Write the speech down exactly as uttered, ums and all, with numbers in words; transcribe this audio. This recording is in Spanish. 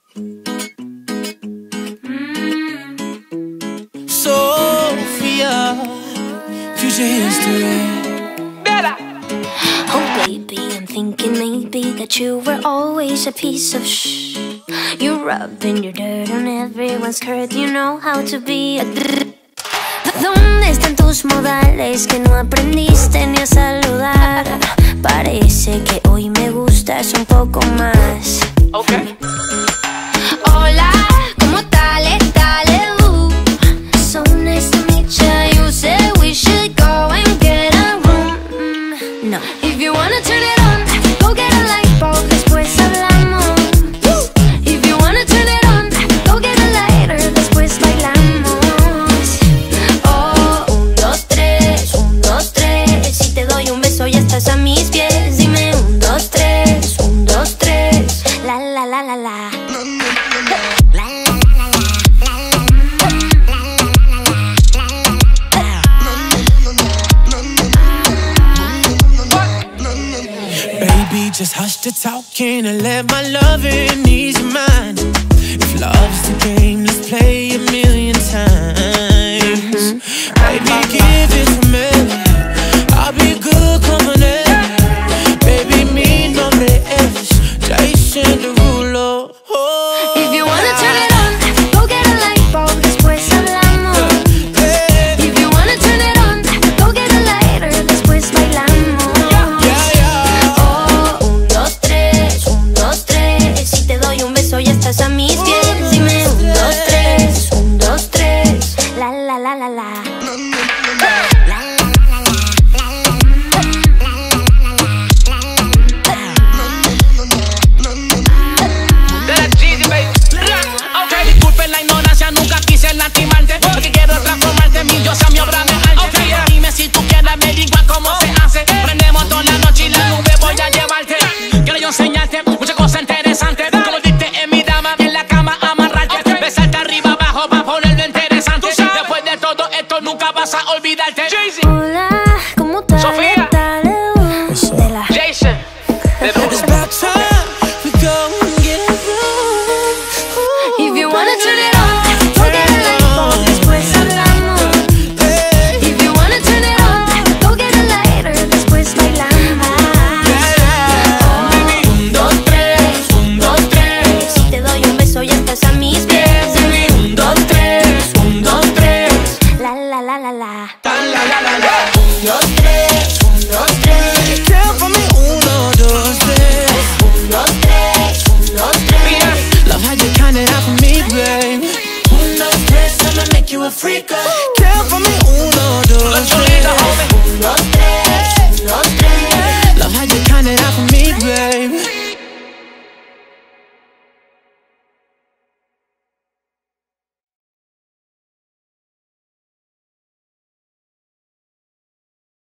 Sofia, future history. Oh baby, I'm thinking maybe that you were always a piece of shh. You're rubbing your dirt on everyone's skirt. You know how to be a drrr. ¿Dónde están tus modales que no aprendiste ni a saludar? Parece que hoy me gustas un poco más. Okay. Hola, ¿cómo tal? Allez-vous? So nice to meet you. You said we should go and get a room. Mm, no. If you wanna turn it on, go get a lightbulb. Después hablamos. If you wanna turn it on, go get a lighter. Después bailamos. Oh, un, dos, tres, un, dos, tres. Si te doy un beso ya estás a mis pies. Dime un, dos, tres, un, dos, tres. La la la la la. Baby, just hush the talking and let my lovin' ease your mind. If love's the game, let's play a million times. Baby, give it to me. I'll be good company. Baby, mi nombre es Jason Derulo. Oh, if you wanna turn it on, go get a lightbulb. Después hablamos. yeah. If you wanna turn it on, go get a lighter. Después bailamos. Yeah, yeah. Oh, un, dos, tres, un, dos, tres. Si te doy un beso ya estás a mis pies. Dime un, dos, tres, un, dos, tres. La la la la la. Disculpen la ignorancia, nunca quise lastimarte, porque quiero transformarte en mi diosa, mi obra de arte. Okay. Dime si tú quieres, me digas cómo se hace. Prendemos toda la noche y la nube voy a llevarte. Quiero yo enseñarte muchas cosas interesantes, como diste en mi dama, en la cama amarrarte. Okay. Besarte arriba abajo para ponerlo interesante. Después de todo esto nunca vas a olvidarte. Hola, ¿cómo tal? Sofia. De la Jason. It's about time we go and get a room. If you wanna turn it on, go get a lightbulb. Después hablamos. If you wanna turn it on, go get a lighter. Después bailamos. Oh, un, dos, tres, un, dos, tres. Si te doy un beso ya estás a mis pies. Dime un, dos, tres, un, dos, tres. La la la la la. La la la la. Un, dos, tres, un, dos, tres. Count for me, uno, dos, tres. Un, dos, tres, un, dos, tres. Love how you count it out for me, babe. Un, dos, tres, I'ma make you a freak. Count for me, uno, dos, tres. Un, dos, tres.